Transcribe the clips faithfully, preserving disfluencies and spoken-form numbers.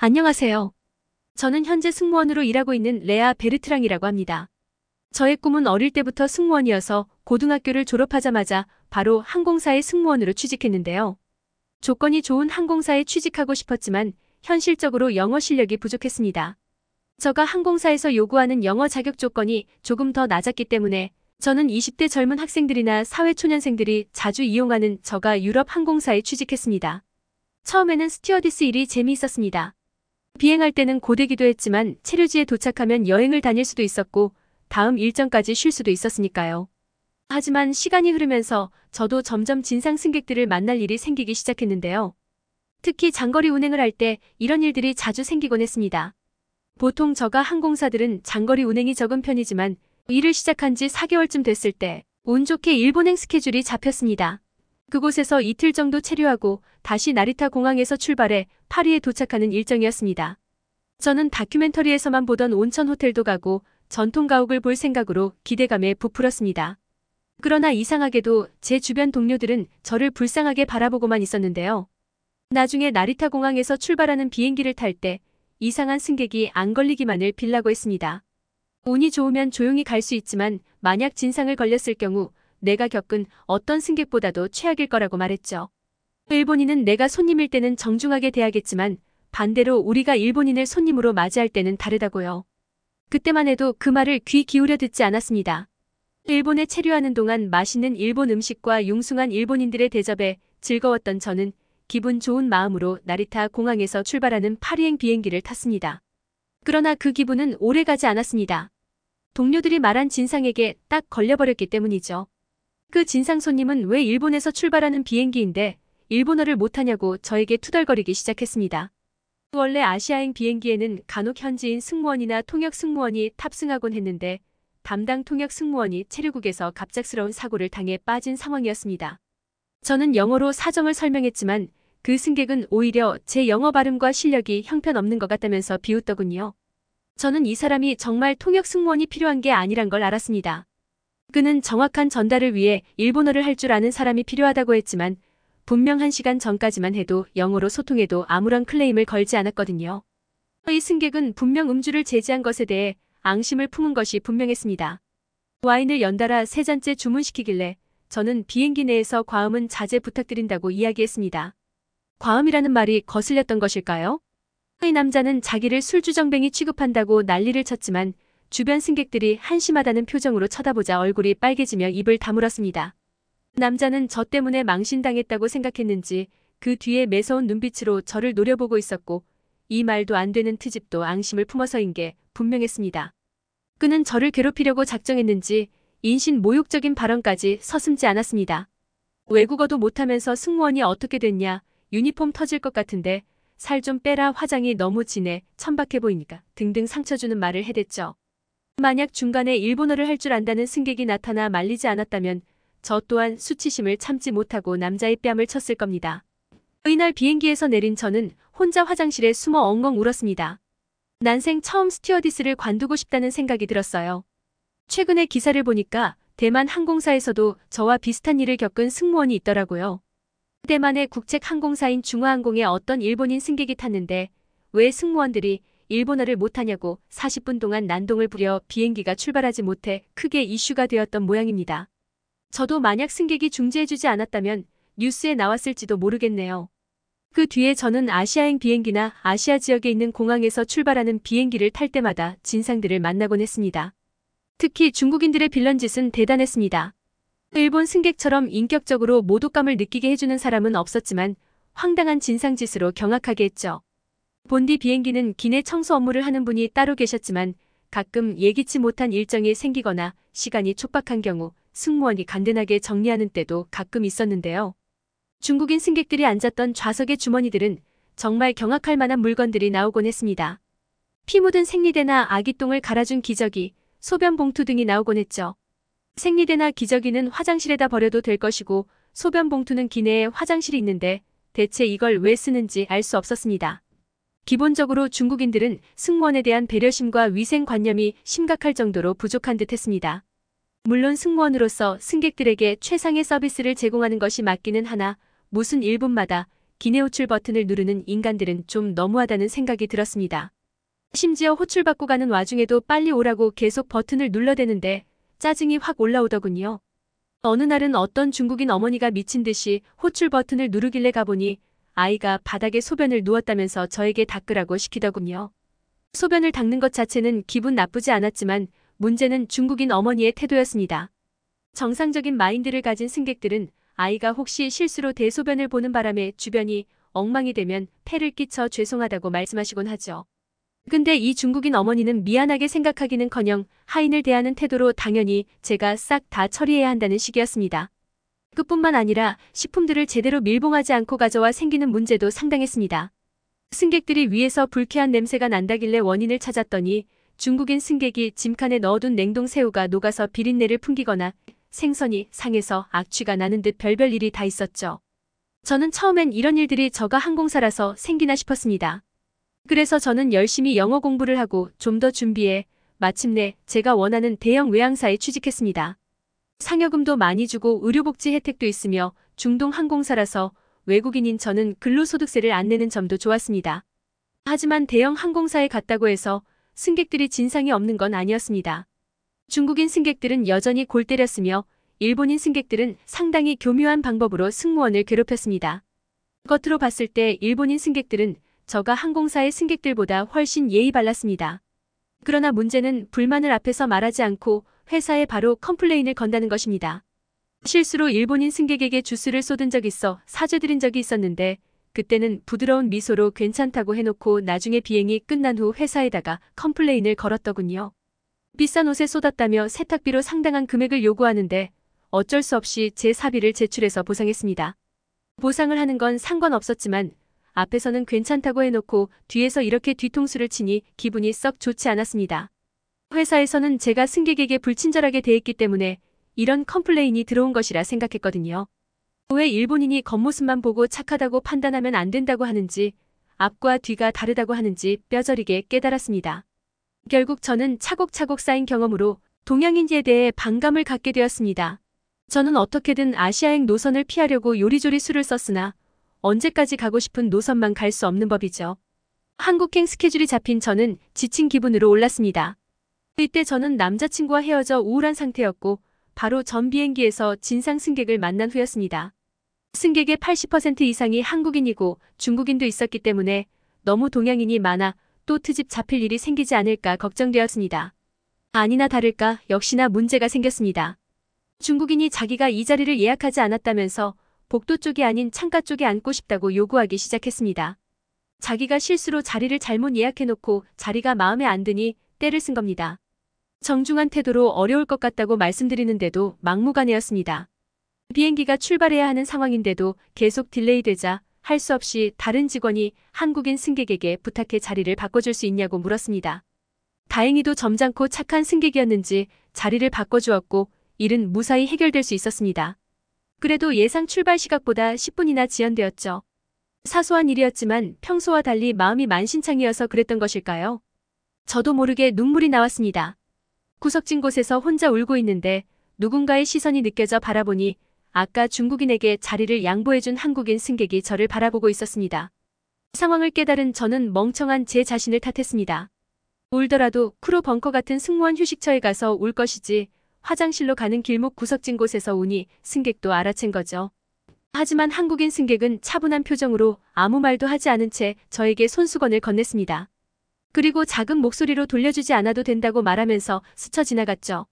안녕하세요. 저는 현재 승무원으로 일하고 있는 레아 베르트랑이라고 합니다. 저의 꿈은 어릴 때부터 승무원이어서 고등학교를 졸업하자마자 바로 항공사의 승무원으로 취직했는데요. 조건이 좋은 항공사에 취직하고 싶었지만 현실적으로 영어 실력이 부족했습니다. 저가 항공사에서 요구하는 영어 자격 조건이 조금 더 낮았기 때문에 저는 이십 대 젊은 학생들이나 사회초년생들이 자주 이용하는 저가 유럽 항공사에 취직했습니다. 처음에는 스튜어디스 일이 재미있었습니다. 비행할 때는 고되기도 했지만 체류지에 도착하면 여행을 다닐 수도 있었고 다음 일정까지 쉴 수도 있었으니까요. 하지만 시간이 흐르면서 저도 점점 진상 승객들을 만날 일이 생기기 시작했는데요. 특히 장거리 운행을 할 때 이런 일들이 자주 생기곤 했습니다. 보통 저가 항공사들은 장거리 운행이 적은 편이지만 일을 시작한 지 사 개월쯤 됐을 때 운 좋게 일본행 스케줄이 잡혔습니다. 그곳에서 이틀 정도 체류하고 다시 나리타 공항에서 출발해 파리에 도착하는 일정이었습니다. 저는 다큐멘터리에서만 보던 온천 호텔도 가고 전통 가옥을 볼 생각으로 기대감에 부풀었습니다. 그러나 이상하게도 제 주변 동료들은 저를 불쌍하게 바라보고만 있었는데요. 나중에 나리타 공항에서 출발하는 비행기를 탈 때 이상한 승객이 안 걸리기만을 빌라고 했습니다. 운이 좋으면 조용히 갈 수 있지만 만약 진상을 걸렸을 경우 내가 겪은 어떤 승객보다도 최악일 거라고 말했죠. 일본인은 내가 손님일 때는 정중하게 대하겠지만 반대로 우리가 일본인을 손님으로 맞이할 때는 다르다고요. 그때만 해도 그 말을 귀 기울여 듣지 않았습니다. 일본에 체류하는 동안 맛있는 일본 음식과 융숭한 일본인들의 대접에 즐거웠던 저는 기분 좋은 마음으로 나리타 공항에서 출발하는 파리행 비행기를 탔습니다. 그러나 그 기분은 오래가지 않았습니다. 동료들이 말한 진상에게 딱 걸려버렸기 때문이죠. 그 진상 손님은 왜 일본에서 출발하는 비행기인데 일본어를 못하냐고 저에게 투덜거리기 시작했습니다. 원래 아시아행 비행기에는 간혹 현지인 승무원이나 통역 승무원이 탑승하곤 했는데 담당 통역 승무원이 체류국에서 갑작스러운 사고를 당해 빠진 상황이었습니다. 저는 영어로 사정을 설명했지만 그 승객은 오히려 제 영어 발음과 실력이 형편없는 것 같다면서 비웃더군요. 저는 이 사람이 정말 통역 승무원이 필요한 게 아니란 걸 알았습니다. 그는 정확한 전달을 위해 일본어를 할 줄 아는 사람이 필요하다고 했지만 분명 한 시간 전까지만 해도 영어로 소통해도 아무런 클레임을 걸지 않았거든요. 이 승객은 분명 음주를 제지한 것에 대해 앙심을 품은 것이 분명했습니다. 와인을 연달아 세 잔째 주문시키길래 저는 비행기 내에서 과음은 자제 부탁드린다고 이야기했습니다. 과음이라는 말이 거슬렸던 것일까요? 이 남자는 자기를 술주정뱅이 취급한다고 난리를 쳤지만 주변 승객들이 한심하다는 표정으로 쳐다보자 얼굴이 빨개지며 입을 다물었습니다. 남자는 저 때문에 망신당했다고 생각했는지 그 뒤에 매서운 눈빛으로 저를 노려보고 있었고 이 말도 안 되는 트집도 앙심을 품어서인 게 분명했습니다. 그는 저를 괴롭히려고 작정했는지 인신 모욕적인 발언까지 서슴지 않았습니다. 외국어도 못하면서 승무원이 어떻게 됐냐, 유니폼 터질 것 같은데 살 좀 빼라, 화장이 너무 진해, 천박해 보이니까 등등 상처주는 말을 해댔죠. 만약 중간에 일본어를 할 줄 안다는 승객이 나타나 말리지 않았다면 저 또한 수치심을 참지 못하고 남자의 뺨을 쳤을 겁니다. 이날 비행기에서 내린 저는 혼자 화장실에 숨어 엉엉 울었습니다. 난생 처음 스튜어디스를 관두고 싶다는 생각이 들었어요. 최근에 기사를 보니까 대만 항공사에서도 저와 비슷한 일을 겪은 승무원이 있더라고요. 대만의 국책 항공사인 중화항공에 어떤 일본인 승객이 탔는데 왜 승무원들이 일본어를 못하냐고 사십 분 동안 난동을 부려 비행기가 출발하지 못해 크게 이슈가 되었던 모양입니다. 저도 만약 승객이 중재해주지 않았다면 뉴스에 나왔을지도 모르겠네요. 그 뒤에 저는 아시아행 비행기나 아시아 지역에 있는 공항에서 출발하는 비행기를 탈 때마다 진상들을 만나곤 했습니다. 특히 중국인들의 빌런 짓은 대단했습니다. 일본 승객처럼 인격적으로 모독감을 느끼게 해주는 사람은 없었지만 황당한 진상짓으로 경악하게 했죠. 본디 비행기는 기내 청소 업무를 하는 분이 따로 계셨지만 가끔 예기치 못한 일정이 생기거나 시간이 촉박한 경우 승무원이 간단하게 정리하는 때도 가끔 있었는데요. 중국인 승객들이 앉았던 좌석의 주머니들은 정말 경악할 만한 물건들이 나오곤 했습니다. 피 묻은 생리대나 아기똥을 갈아준 기저귀, 소변 봉투 등이 나오곤 했죠. 생리대나 기저귀는 화장실에다 버려도 될 것이고 소변 봉투는 기내에 화장실이 있는데 대체 이걸 왜 쓰는지 알 수 없었습니다. 기본적으로 중국인들은 승무원에 대한 배려심과 위생관념이 심각할 정도로 부족한 듯 했습니다. 물론 승무원으로서 승객들에게 최상의 서비스를 제공하는 것이 맞기는 하나 무슨 일 분마다 기내 호출 버튼을 누르는 인간들은 좀 너무하다는 생각이 들었습니다. 심지어 호출 받고 가는 와중에도 빨리 오라고 계속 버튼을 눌러대는데 짜증이 확 올라오더군요. 어느 날은 어떤 중국인 어머니가 미친 듯이 호출 버튼을 누르길래 가보니 아이가 바닥에 소변을 누웠다면서 저에게 닦으라고 시키더군요. 소변을 닦는 것 자체는 기분 나쁘지 않았지만 문제는 중국인 어머니의 태도였습니다. 정상적인 마인드를 가진 승객들은 아이가 혹시 실수로 대소변을 보는 바람에 주변이 엉망이 되면 폐를 끼쳐 죄송하다고 말씀하시곤 하죠. 근데 이 중국인 어머니는 미안하게 생각하기는커녕 하인을 대하는 태도로 당연히 제가 싹 다 처리해야 한다는 식이었습니다. 그뿐만 아니라 식품들을 제대로 밀봉하지 않고 가져와 생기는 문제도 상당했습니다. 승객들이 위에서 불쾌한 냄새가 난다길래 원인을 찾았더니 중국인 승객이 짐칸에 넣어둔 냉동 새우가 녹아서 비린내를 풍기거나 생선이 상해서 악취가 나는 듯 별별 일이 다 있었죠. 저는 처음엔 이런 일들이 저가 항공사라서 생기나 싶었습니다. 그래서 저는 열심히 영어 공부를 하고 좀 더 준비해 마침내 제가 원하는 대형 외항사에 취직했습니다. 상여금도 많이 주고 의료복지 혜택도 있으며 중동 항공사라서 외국인인 저는 근로소득세를 안 내는 점도 좋았습니다. 하지만 대형 항공사에 갔다고 해서 승객들이 진상이 없는 건 아니었습니다. 중국인 승객들은 여전히 골 때렸으며 일본인 승객들은 상당히 교묘한 방법으로 승무원을 괴롭혔습니다. 겉으로 봤을 때 일본인 승객들은 저가 항공사의 승객들보다 훨씬 예의 발랐습니다. 그러나 문제는 불만을 앞에서 말하지 않고 회사에 바로 컴플레인을 건다는 것입니다. 실수로 일본인 승객에게 주스를 쏟은 적 있어 사죄드린 적이 있었는데 그때는 부드러운 미소로 괜찮다고 해놓고 나중에 비행이 끝난 후 회사에다가 컴플레인을 걸었더군요. 비싼 옷에 쏟았다며 세탁비로 상당한 금액을 요구하는데 어쩔 수 없이 제 사비를 제출해서 보상했습니다. 보상을 하는 건 상관없었지만 앞에서는 괜찮다고 해놓고 뒤에서 이렇게 뒤통수를 치니 기분이 썩 좋지 않았습니다. 회사에서는 제가 승객에게 불친절하게 대했기 때문에 이런 컴플레인이 들어온 것이라 생각했거든요. 왜 일본인이 겉모습만 보고 착하다고 판단하면 안 된다고 하는지 앞과 뒤가 다르다고 하는지 뼈저리게 깨달았습니다. 결국 저는 차곡차곡 쌓인 경험으로 동양인에 대해 반감을 갖게 되었습니다. 저는 어떻게든 아시아행 노선을 피하려고 요리조리 수를 썼으나 언제까지 가고 싶은 노선만 갈 수 없는 법이죠. 한국행 스케줄이 잡힌 저는 지친 기분으로 올랐습니다. 이때 저는 남자친구와 헤어져 우울한 상태였고 바로 전 비행기에서 진상 승객을 만난 후였습니다. 승객의 팔십 퍼센트 이상이 한국인이고 중국인도 있었기 때문에 너무 동양인이 많아 또 트집 잡힐 일이 생기지 않을까 걱정되었습니다. 아니나 다를까 역시나 문제가 생겼습니다. 중국인이 자기가 이 자리를 예약하지 않았다면서 복도 쪽이 아닌 창가 쪽에 앉고 싶다고 요구하기 시작했습니다. 자기가 실수로 자리를 잘못 예약해놓고 자리가 마음에 안 드니 떼를 쓴 겁니다. 정중한 태도로 어려울 것 같다고 말씀드리는데도 막무가내였습니다. 비행기가 출발해야 하는 상황인데도 계속 딜레이되자 할 수 없이 다른 직원이 한국인 승객에게 부탁해 자리를 바꿔줄 수 있냐고 물었습니다. 다행히도 점잖고 착한 승객이었는지 자리를 바꿔주었고 일은 무사히 해결될 수 있었습니다. 그래도 예상 출발 시각보다 십 분이나 지연되었죠. 사소한 일이었지만 평소와 달리 마음이 만신창이어서 그랬던 것일까요? 저도 모르게 눈물이 나왔습니다. 구석진 곳에서 혼자 울고 있는데 누군가의 시선이 느껴져 바라보니 아까 중국인에게 자리를 양보해준 한국인 승객이 저를 바라보고 있었습니다. 상황을 깨달은 저는 멍청한 제 자신을 탓했습니다. 울더라도 크루 벙커 같은 승무원 휴식처에 가서 울 것이지 화장실로 가는 길목 구석진 곳에서 우니 승객도 알아챈 거죠. 하지만 한국인 승객은 차분한 표정으로 아무 말도 하지 않은 채 저에게 손수건을 건넸습니다. 그리고 작은 목소리로 돌려주지 않아도 된다고 말하면서 스쳐 지나갔죠.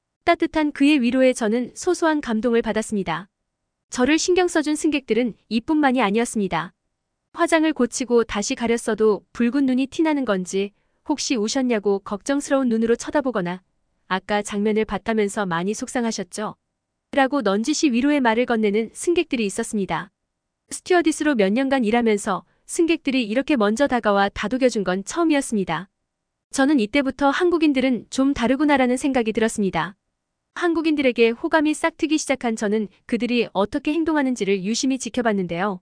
따뜻한 그의 위로에 저는 소소한 감동을 받았습니다. 저를 신경 써준 승객들은 이뿐만이 아니었습니다. 화장을 고치고 다시 가렸어도 붉은 눈이 티나는 건지 혹시 우셨냐고 걱정스러운 눈으로 쳐다보거나 아까 장면을 봤다면서 많이 속상하셨죠? 라고 넌지시 위로의 말을 건네는 승객들이 있었습니다. 스튜어디스로 몇 년간 일하면서 승객들이 이렇게 먼저 다가와 다독여준 건 처음이었습니다. 저는 이때부터 한국인들은 좀 다르구나라는 생각이 들었습니다. 한국인들에게 호감이 싹 트기 시작한 저는 그들이 어떻게 행동하는지를 유심히 지켜봤는데요.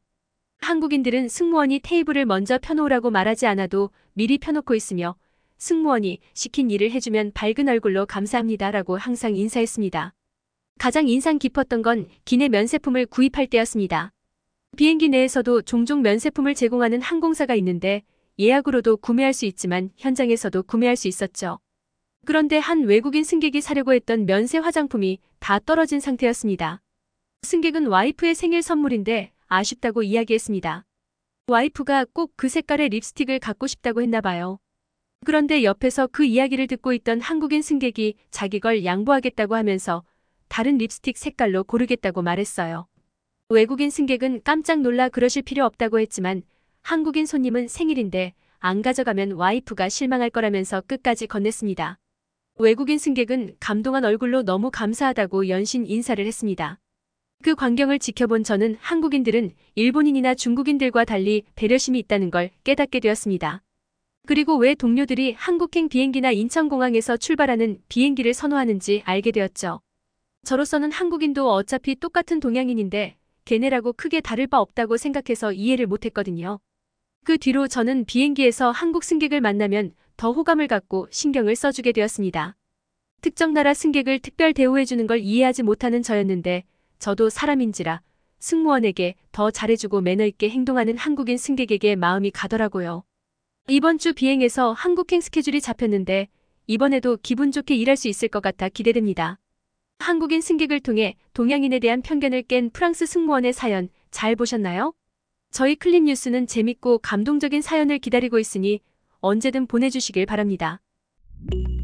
한국인들은 승무원이 테이블을 먼저 펴놓으라고 말하지 않아도 미리 펴놓고 있으며 승무원이 시킨 일을 해주면 밝은 얼굴로 감사합니다 라고 항상 인사했습니다. 가장 인상 깊었던 건 기내 면세품을 구입할 때였습니다. 비행기 내에서도 종종 면세품을 제공하는 항공사가 있는데 예약으로도 구매할 수 있지만 현장에서도 구매할 수 있었죠. 그런데 한 외국인 승객이 사려고 했던 면세 화장품이 다 떨어진 상태였습니다. 승객은 와이프의 생일 선물인데 아쉽다고 이야기했습니다. 와이프가 꼭 그 색깔의 립스틱을 갖고 싶다고 했나 봐요. 그런데 옆에서 그 이야기를 듣고 있던 한국인 승객이 자기 걸 양보하겠다고 하면서 다른 립스틱 색깔로 고르겠다고 말했어요. 외국인 승객은 깜짝 놀라 그러실 필요 없다고 했지만 한국인 손님은 생일인데 안 가져가면 와이프가 실망할 거라면서 끝까지 건넸습니다. 외국인 승객은 감동한 얼굴로 너무 감사하다고 연신 인사를 했습니다. 그 광경을 지켜본 저는 한국인들은 일본인이나 중국인들과 달리 배려심이 있다는 걸 깨닫게 되었습니다. 그리고 왜 동료들이 한국행 비행기나 인천공항에서 출발하는 비행기를 선호하는지 알게 되었죠. 저로서는 한국인도 어차피 똑같은 동양인인데 걔네라고 크게 다를 바 없다고 생각해서 이해를 못했거든요. 그 뒤로 저는 비행기에서 한국 승객을 만나면 더 호감을 갖고 신경을 써주게 되었습니다. 특정 나라 승객을 특별 대우해주는 걸 이해하지 못하는 저였는데 저도 사람인지라 승무원에게 더 잘해주고 매너있게 행동하는 한국인 승객에게 마음이 가더라고요. 이번 주 비행에서 한국행 스케줄이 잡혔는데 이번에도 기분 좋게 일할 수 있을 것 같아 기대됩니다. 한국인 승객을 통해 동양인에 대한 편견을 깬 프랑스 승무원의 사연 잘 보셨나요? 저희 클립 뉴스는 재밌고 감동적인 사연을 기다리고 있으니 언제든 보내주시길 바랍니다.